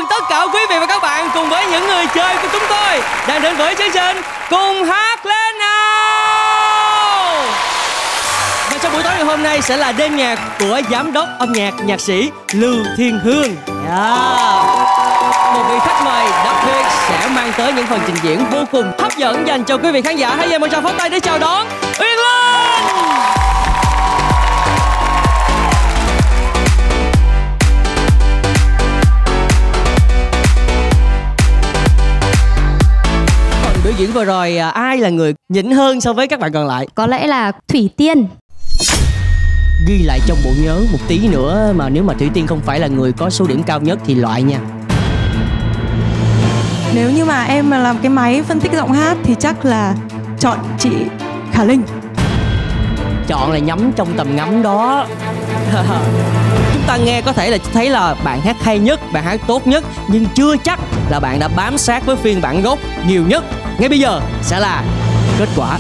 tất cả quý vị và các bạn cùng với những người chơi của chúng tôi đang đến với chương trình Cùng Hát Lên Nào. Và trong buổi tối ngày hôm nay sẽ là đêm nhạc của giám đốc âm nhạc nhạc sĩ Lưu Thiên Hương. Một vị khách mời đặc biệt sẽ mang tới những phần trình diễn vô cùng hấp dẫn dành cho quý vị khán giả. Hãy dành một tràng pháo tay để chào đón Uyên Linh. Biểu diễn vừa rồi ai là người nhỉnh hơn so với các bạn còn lại? Có lẽ là Thủy Tiên. Ghi lại trong bộ nhớ một tí nữa, mà nếu mà Thủy Tiên không phải là người có số điểm cao nhất thì loại nha. Nếu như mà em mà làm cái máy phân tích giọng hát thì chắc là chọn chị Khả Linh. Chọn là nhắm trong tầm ngắm đó. Chúng ta nghe có thể là thấy là bạn hát hay nhất, bạn hát tốt nhất, nhưng chưa chắc là bạn đã bám sát với phiên bản gốc nhiều nhất. Ngay bây giờ sẽ là kết quả.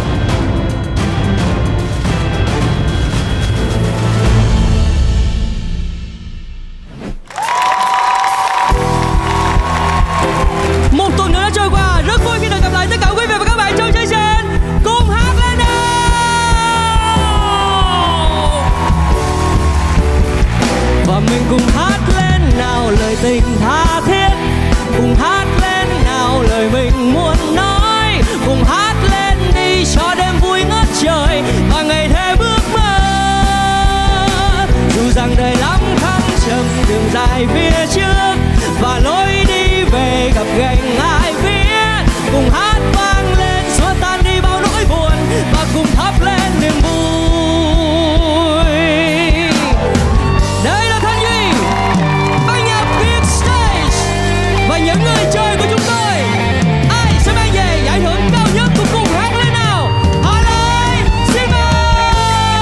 Một tuần nữa đã trôi qua, rất vui khi được gặp lại tất cả quý vị và các bạn trong chương trình Cùng Hát Lên Nào. Và mình cùng hát lên nào lời tình tha thiết, cùng hát lên nào lời mình muốn nói, cùng hát lên đi cho đêm vui ngất trời và ngày thêm ước mơ. Dù rằng đời lắm thăng trầm, đường dài phía trước và lối đi về gặp gành ai biết, cùng hát vang lên xua tan đi bao nỗi buồn và cùng thắp lên niềm vui. Đây là Thanh Duy, ban nhạc Big Stage và những người chơi của chúng tôi. Ai sẽ mang về giải thưởng cao nhất của Cùng Hát Lên Nào? Họ lên, xin mời.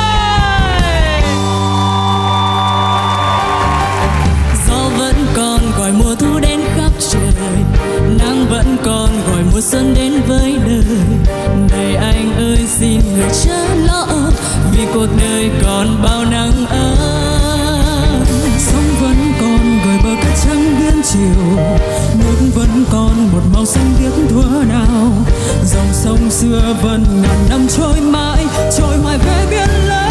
Gió vẫn còn gọi mùa thu đến khắp trời, nắng vẫn còn gọi mùa xuân đến với đời. Này anh ơi xin người chớ lo, vì cuộc đời còn bao nắng ấm. Sóng vẫn còn gợi bờ cát trắng biến chiều, nước vẫn còn một màu xanh biếc thuở nào. Dòng sông xưa vẫn ngàn năm trôi mãi, trôi hoài về biển lớn.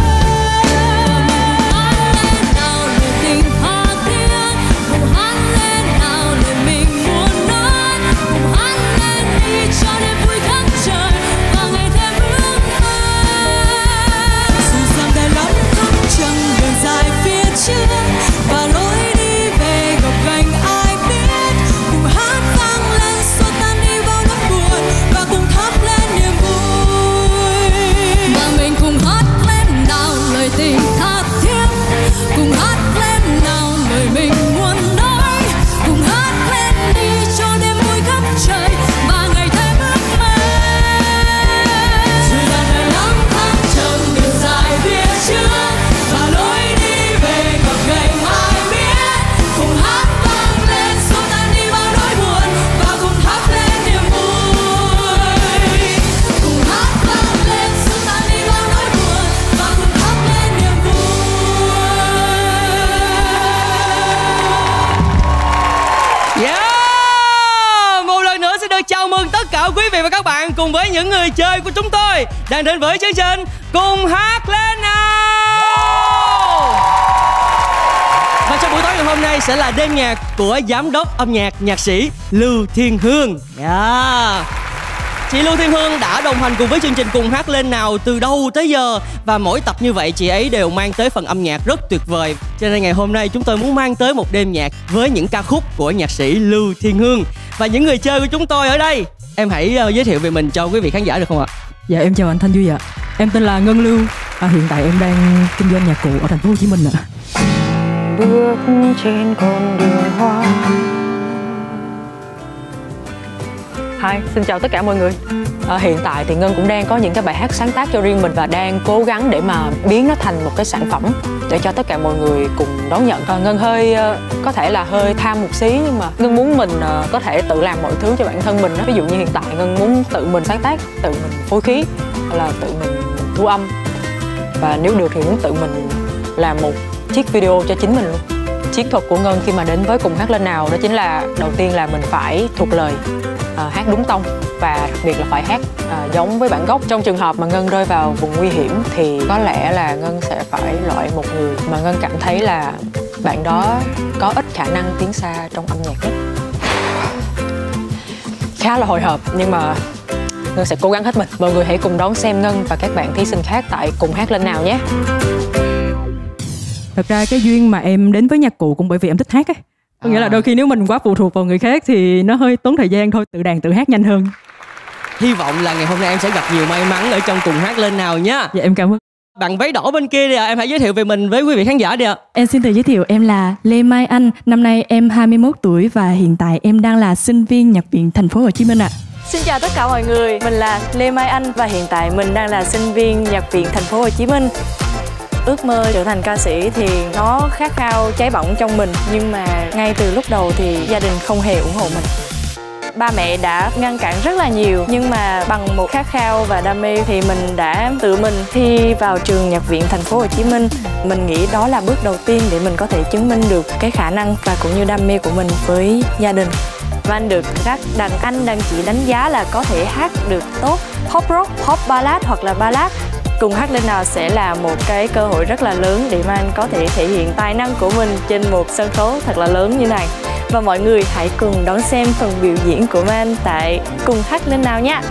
Và lối đi về gặp gành ai biết, cùng hát vang lên xua tan đi bao nỗi buồn và cùng thắp lên niềm vui. Và mình cùng hát lên nào lời tình tha thiết, cùng hát lên nào lời mình muốn nói, cùng hát lên đi cho đêm vui khắp trời và ngày thêm ước mơ. Dù là đời lắm thăng trầm, đường dài phía trước và lối đi về gặp gành ai biết, cùng hát vang lên xua tan đi bao nỗi buồn và cùng thắp lên niềm vui. Cùng hát vang lên xua tan đi bao nỗi buồn và cùng thắp lên niềm vui. Yeah! Một lần nữa xin được chào mừng tất cả quý vị và các bạn cùng với những người chơi của chúng tôi đang đến với chương trình Cùng Hát Lên Nào. Và trong buổi tối ngày hôm nay sẽ là đêm nhạc của giám đốc âm nhạc nhạc sĩ Lưu Thiên Hương. Chị Lưu Thiên Hương đã đồng hành cùng với chương trình Cùng Hát Lên Nào từ đâu tới giờ, và mỗi tập như vậy chị ấy đều mang tới phần âm nhạc rất tuyệt vời. Cho nên ngày hôm nay chúng tôi muốn mang tới một đêm nhạc với những ca khúc của nhạc sĩ Lưu Thiên Hương. Và những người chơi của chúng tôi ở đây, em hãy giới thiệu về mình cho quý vị khán giả được không ạ? Dạ em chào anh Thanh Duy ạ. Em tên là Ngân Lưu. Hiện tại em đang kinh doanh nhạc cụ ở thành phố Hồ Chí Minh ạ. Bước trên con đường hoa. Hi, xin chào tất cả mọi người. Hiện tại thì Ngân cũng đang có những cái bài hát sáng tác cho riêng mình và đang cố gắng để mà biến nó thành một cái sản phẩm để cho tất cả mọi người cùng đón nhận. Ngân hơi có thể là hơi tham một xí, nhưng mà Ngân muốn mình có thể tự làm mọi thứ cho bản thân mình. Ví dụ như hiện tại Ngân muốn tự mình sáng tác, tự mình phối khí, hoặc là tự mình thu âm, và nếu được thì muốn tự mình làm một chiếc video cho chính mình luôn. chiến thuật của Ngân khi mà đến với Cùng Hát Lên Nào đó chính là đầu tiên là mình phải thuộc lời, hát đúng tông và đặc biệt là phải hát giống với bản gốc. Trong trường hợp mà Ngân rơi vào vùng nguy hiểm thì có lẽ là Ngân sẽ phải loại một người mà Ngân cảm thấy là bạn đó có ít khả năng tiến xa trong âm nhạc nhất. Khá là hồi hộp nhưng mà Ngân sẽ cố gắng hết mình. Mọi người hãy cùng đón xem Ngân và các bạn thí sinh khác tại Cùng Hát Lên Nào nhé. Thật ra cái duyên mà em đến với nhạc cụ cũng bởi vì em thích hát ấy. Có nghĩa là đôi khi nếu mình quá phụ thuộc vào người khác thì nó hơi tốn thời gian thôi, tự đàn tự hát nhanh hơn. Hy vọng là ngày hôm nay em sẽ gặp nhiều may mắn ở trong Cùng Hát Lên Nào nhá. Dạ em cảm ơn. Bạn váy đỏ bên kia đi ạ, em hãy giới thiệu về mình với quý vị khán giả đi ạ. Em xin tự giới thiệu, em là Lê Mai Anh. Năm nay em 21 tuổi và hiện tại em đang là sinh viên Nhạc viện Thành phố Hồ Chí Minh ạ. Xin chào tất cả mọi người, mình là Lê Mai Anh và hiện tại mình đang là sinh viên Nhạc viện Thành phố Hồ Chí Minh. Ước mơ trở thành ca sĩ thì nó khát khao cháy bỏng trong mình, nhưng mà ngay từ lúc đầu thì gia đình không hề ủng hộ mình. Ba mẹ đã ngăn cản rất là nhiều, nhưng mà bằng một khát khao và đam mê thì mình đã tự mình thi vào trường Nhạc viện Thành phố Hồ Chí Minh. Mình nghĩ đó là bước đầu tiên để mình có thể chứng minh được cái khả năng và cũng như đam mê của mình với gia đình. Và anh được các đàn anh, đàn chị đánh giá là có thể hát được tốt pop rock, pop ballad hoặc là ballad. Cùng Hát Lên Nào sẽ là một cái cơ hội rất là lớn để mà anh có thể thể hiện tài năng của mình trên một sân khấu thật là lớn như này. Và mọi người hãy cùng đón xem phần biểu diễn của Man tại Cùng Hát Lên Nào nhé.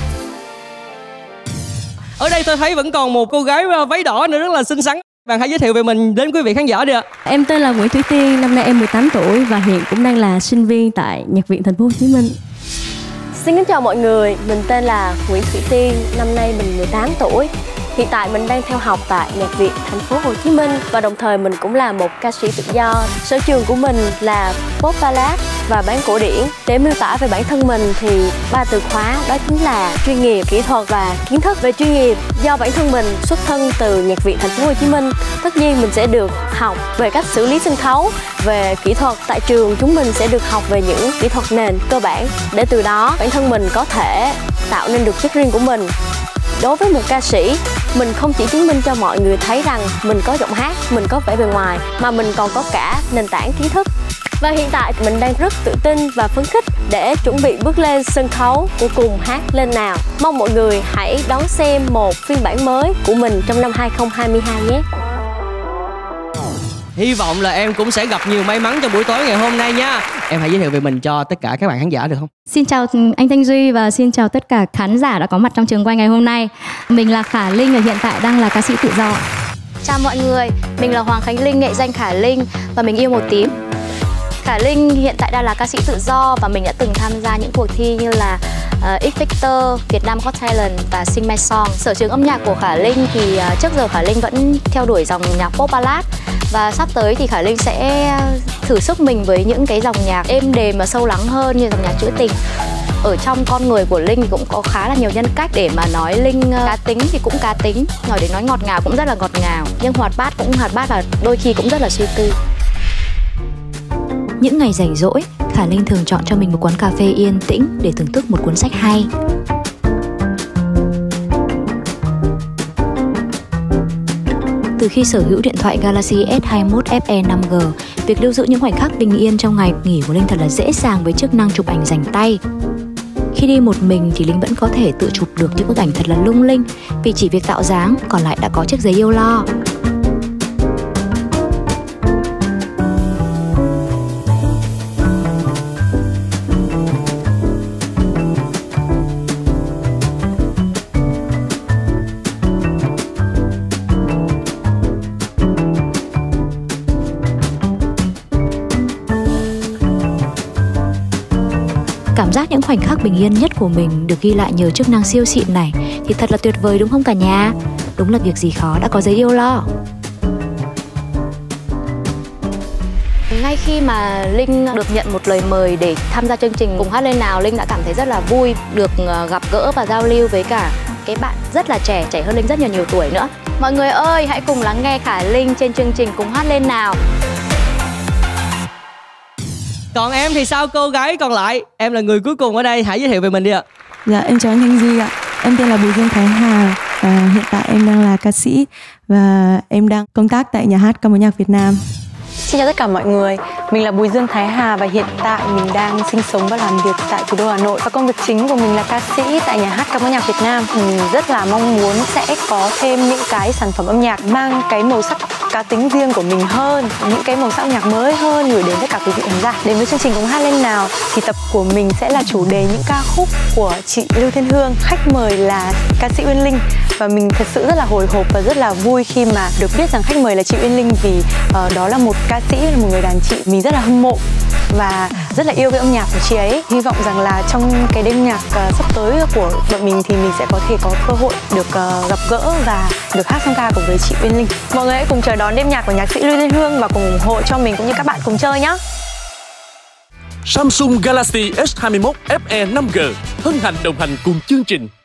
Ở đây tôi thấy vẫn còn một cô gái váy đỏ nữa rất là xinh xắn. Bạn hãy giới thiệu về mình đến quý vị khán giả đi ạ. Em tên là Nguyễn Thủy Tiên, năm nay em 18 tuổi và hiện cũng đang là sinh viên tại Nhạc viện Thành phố Hồ Chí Minh. Xin kính chào mọi người, mình tên là Nguyễn Thủy Tiên, năm nay mình 18 tuổi. Hiện tại mình đang theo học tại Nhạc viện Thành phố Hồ Chí Minh và đồng thời mình cũng là một ca sĩ tự do. Sở trường của mình là pop ballad và bán cổ điển. Để miêu tả về bản thân mình thì 3 từ khóa đó chính là chuyên nghiệp, kỹ thuật và kiến thức. Về chuyên nghiệp, do bản thân mình xuất thân từ Nhạc viện Thành phố Hồ Chí Minh, tất nhiên mình sẽ được học về cách xử lý sân khấu. Về kỹ thuật, tại trường chúng mình sẽ được học về những kỹ thuật nền cơ bản để từ đó bản thân mình có thể tạo nên được chất riêng của mình. Đối với một ca sĩ, mình không chỉ chứng minh cho mọi người thấy rằng mình có giọng hát, mình có vẻ bề ngoài, mà mình còn có cả nền tảng kiến thức. Và hiện tại mình đang rất tự tin và phấn khích để chuẩn bị bước lên sân khấu của Cùng Hát Lên Nào. Mong mọi người hãy đón xem một phiên bản mới của mình trong năm 2022 nhé. Hy vọng là em cũng sẽ gặp nhiều may mắn trong buổi tối ngày hôm nay nha. Em hãy giới thiệu về mình cho tất cả các bạn khán giả được không? Xin chào anh Thanh Duy và xin chào tất cả khán giả đã có mặt trong trường quay ngày hôm nay. Mình là Khả Linh và hiện tại đang là ca sĩ tự do. Chào mọi người, mình là Hoàng Khánh Linh, nghệ danh Khả Linh và mình yêu màu tím. Khả Linh hiện tại đang là ca sĩ tự do và mình đã từng tham gia những cuộc thi như là X Factor, Việt Nam Got Talent và Sing My Song. Sở trường âm nhạc của Khả Linh thì trước giờ Khả Linh vẫn theo đuổi dòng nhạc pop ballad. Và sắp tới thì Khả Linh sẽ thử sức mình với những cái dòng nhạc êm đềm và sâu lắng hơn như dòng nhạc trữ tình. Ở trong con người của Linh cũng có khá là nhiều nhân cách. Để mà nói Linh cá tính thì cũng cá tính, nói đến nói ngọt ngào cũng rất là ngọt ngào, nhưng hoạt bát cũng hoạt bát và đôi khi cũng rất là suy tư. Những ngày rảnh rỗi, Khả Linh thường chọn cho mình một quán cà phê yên tĩnh để thưởng thức một cuốn sách hay. Từ khi sở hữu điện thoại Galaxy S21 FE 5G, việc lưu giữ những khoảnh khắc bình yên trong ngày nghỉ của Linh thật là dễ dàng với chức năng chụp ảnh dành tay. Khi đi một mình thì Linh vẫn có thể tự chụp được những bức ảnh thật là lung linh, vì chỉ việc tạo dáng, còn lại đã có chiếc giấy yêu lo. Cảm giác những khoảnh khắc bình yên nhất của mình được ghi lại nhờ chức năng siêu xịn này thì thật là tuyệt vời đúng không cả nhà? Đúng là việc gì khó đã có giấy yêu lo. Ngay khi mà Linh được nhận một lời mời để tham gia chương trình Cùng Hát Lên Nào, Linh đã cảm thấy rất là vui được gặp gỡ và giao lưu với cả cái bạn rất là trẻ hơn Linh rất nhiều tuổi nữa. Mọi người ơi, hãy cùng lắng nghe Khả Linh trên chương trình Cùng Hát Lên Nào. Còn em thì sao cô gái còn lại? Em là người cuối cùng ở đây, hãy giới thiệu về mình đi ạ. Dạ, em chào anh Thanh Duy ạ. Em tên là Bùi Dương Thái Hà và hiện tại em đang là ca sĩ và em đang công tác tại nhà hát ca mối nhạc Việt Nam. Xin chào tất cả mọi người, mình là Bùi Dương Thái Hà và hiện tại mình đang sinh sống và làm việc tại thủ đô Hà Nội. Và công việc chính của mình là ca sĩ tại nhà hát ca mối nhạc Việt Nam. Mình rất là mong muốn sẽ có thêm những cái sản phẩm âm nhạc mang cái màu sắc cá tính riêng của mình hơn, những cái màu sắc âm nhạc mới hơn gửi đến tất cả quý vị khán giả. Đến với chương trình Cùng Hát Lên Nào thì tập của mình sẽ là chủ đề những ca khúc của chị Lưu Thiên Hương. Khách mời là ca sĩ Uyên Linh và mình thật sự rất là hồi hộp và rất là vui khi mà được biết rằng khách mời là chị Uyên Linh vì đó là một ca sĩ, là một người đàn chị mình rất là hâm mộ và rất là yêu cái âm nhạc của chị ấy. Hy vọng rằng là trong cái đêm nhạc sắp tới của bọn mình thì mình sẽ có thể có cơ hội được gặp gỡ và được hát song ca cùng với chị Uyên Linh. Mọi người hãy cùng chờ đón đêm nhạc của nhạc sĩ Lưu Thiên Hương và cùng ủng hộ cho mình cũng như các bạn cùng chơi nhé. Samsung Galaxy S21 FE 5G hân hạnh đồng hành cùng chương trình.